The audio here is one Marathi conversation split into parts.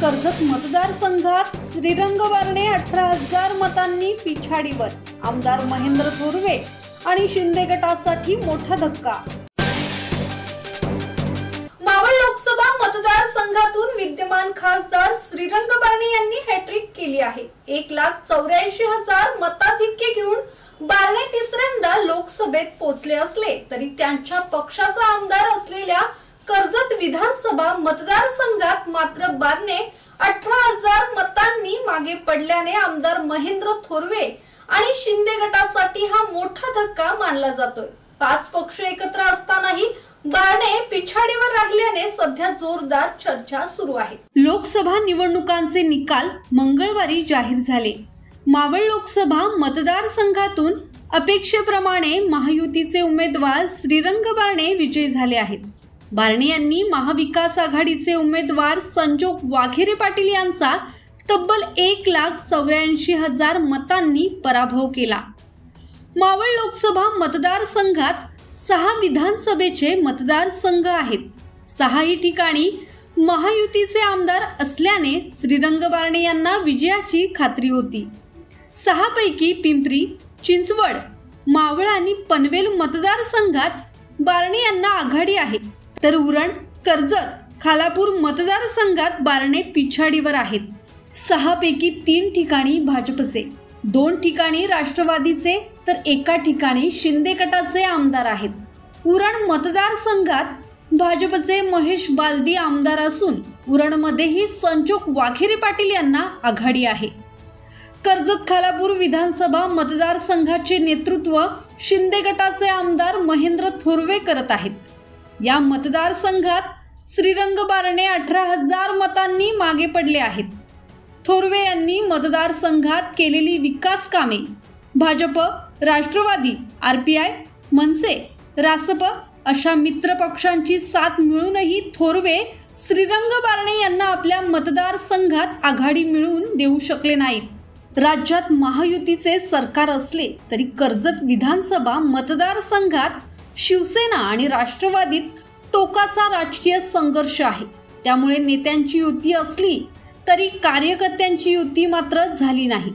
कर्जत मतदारसंघात श्रीरंग बारणे 18,000 मतांनी पिछाडीवर. आमदार महेंद्र थोरवे आणि शिंदे गटासाठी मोठा धक्का. मावळ लोकसभा मतदारसंघातून विद्यमान खासदार श्रीरंग बारणे यांनी हॅट्रिक केली आहे. 1,84,000 मताधिक्य घेऊन बारणे तिसऱ्यांदा लोकसभेत पोहोचले असले तरी त्यांच्या पक्षाचा आमदार असलेल्या कर्जत विधानसभा मतदारसंघात मात्र बारणे 18,000 मतांनी मागे पडल्याने आमदार महेंद्र थोरवे आणि शिंदे गटासाठी हा मोठा धक्का मानला जातोय. 5 पक्ष एकत्र असतानाही बारणे पिछाडीवर राहिल्याने सध्या जोरदार चर्चा सुरू आहे. लोकसभा निवडणुकांचे निकाल मंगळवारी जाहीर झाले. मावळ लोकसभा मतदारसंघातून अपेक्षेप्रमाणे महायुतीचे उमेदवार श्रीरंग बारणे विजयी झाले आहेत. बारणे यांनी महाविकास आघाडीचे उमेदवार संजोग वाघेरे पाटील यांचा तब्बल 1,84,000 मतांनी पराभव केला. मावळ लोकसभा मतदारसंघात 6 विधानसभेचे मतदारसंघ आहेत. 6ही ठिकाणी महायुतीचे आमदार असल्याने श्रीरंग बारणे यांना विजयाची खात्री होती. 6 पैकी पिंपरी, चिंचवड, मावळ आणि पनवेल मतदारसंघात बारणे यांना आघाडी आहे, तर उरण, कर्जत, खालापूर मतदारसंघात बारणे पिछाडीवर आहेत. 6 पैकी 3 ठिकाणी भाजपचे, 2 ठिकाणी राष्ट्रवादीचे तर 1 ठिकाणी शिंदे गटाचे आमदार आहेत. उरण मतदारसंघात भाजपचे महेश बालदी आमदार असून उरणमध्येही संजोग वाघेरे पाटील यांना आघाडी आहे. कर्जत खालापूर विधानसभा मतदारसंघाचे नेतृत्व शिंदे गटाचे आमदार महेंद्र थोरवे करत आहेत. या मतदारसंघात श्रीरंग बारणे 18,000 मतांनी मागे पडले आहेत. थोरवे यांनी मतदारसंघात केलेली विकास कामे, भाजप, राष्ट्रवादी, RPI, मनसे, रासप अशा मित्र पक्षांची साथ मिळूनही थोरवे श्रीरंग बारणे यांना आपल्या मतदारसंघात आघाडी मिळवून देऊ शकले नाहीत. राज्यात महायुतीचे सरकार असले तरी कर्जत विधानसभा मतदारसंघात शिवसेना आणि राष्ट्रवादीत टोकाचा राजकीय संघर्ष आहे. त्यामुळे नेत्यांची युती असली तरी कार्यकर्त्यांची युती मात्र झाली नाही.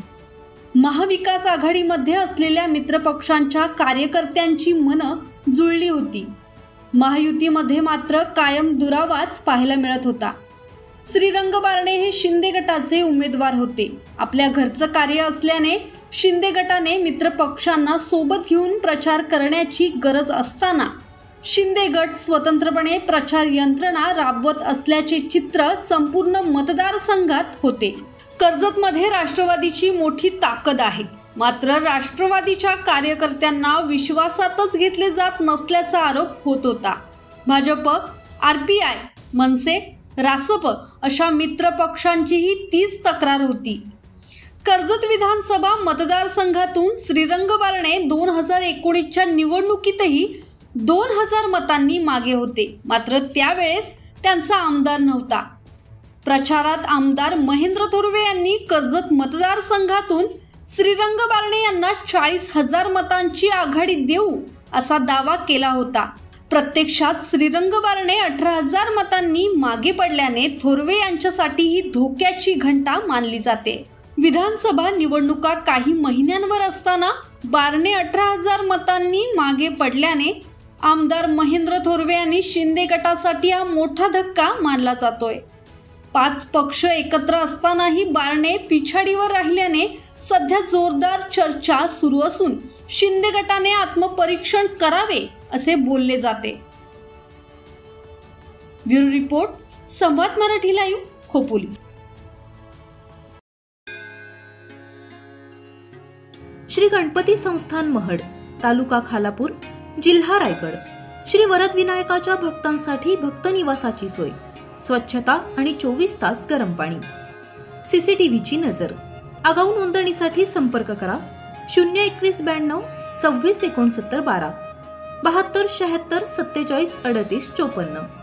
महाविकास आघाडीमध्ये असलेल्या मित्रपक्षांच्या कार्यकर्त्यांची मनं जुळली होती. महायुतीमध्ये मात्र कायम दुरावाच पाहायला मिळत होता. श्रीरंग बारणे हे शिंदे गटाचे उमेदवार होते. आपल्या घरचं कार्य असल्याने शिंदे गटाने मित्रपक्षांना सोबत घेऊन प्रचार करण्याची गरज असताना शिंदे गट स्वतंत्रपणे प्रचार यंत्रणा राबवत असल्याचे चित्र संपूर्ण मतदारसंघात होते. कर्जतमध्ये राष्ट्रवादीची मोठी ताकद आहे, मात्र राष्ट्रवादीच्या कार्यकर्त्यांना विश्वासातच घेतले जात नसल्याचा आरोप होत होता. भाजप, RPI, मनसे, रासप अशा मित्र पक्षांचीही तीच तक्रार होती. कर्जत विधानसभा मतदारसंघातून श्रीरंग बारणे 2019च्या निवडणुकीतही 2,000 मतांनी मागे होते, मात्र त्यावेळेस त्यांचा आमदार नव्हता. प्रचारात आमदार महेंद्र थोरवे यांनी कर्जत मतदारसंघातून श्रीरंग बारणे यांना 40,000 मतांची आघाडी देऊ असा दावा केला होता. प्रत्यक्षात श्रीरंग बारणे 18,000 मतांनी मागे पडल्याने थोरवे यांच्यासाठी ही धोक्याची घंटा मानली जाते. विधानसभा निवडणुका काही महिन्यांवर असताना बारणे 18,000 मतांनी मागे पडल्याने आमदार महेंद्र थोरवे आणि शिंदे गटासाठी हा मोठा धक्का मानला जातोय. 5 पक्ष एकत्र असतानाही बारणे पिछाडीवर राहिल्याने सध्या जोरदार चर्चा सुरू असून शिंदे गटाने आत्मपरीक्षण करावे असे बोलले जाते. Bureau report, Samvad Marathi live, Khopoli. Shri Ganpati Sansthan Mahad, तालुका खालापूर, जिल्हा रायगड. श्री वरद विनायकाच्या भक्तांसाठी भक्त निवासाची सोय, स्वच्छता आणि 24 तास गरम पाणी. CCTVची नजर. आगाऊ नोंदणीसाठी संपर्क करा 02192 26 69 12 72 76 47 38 54.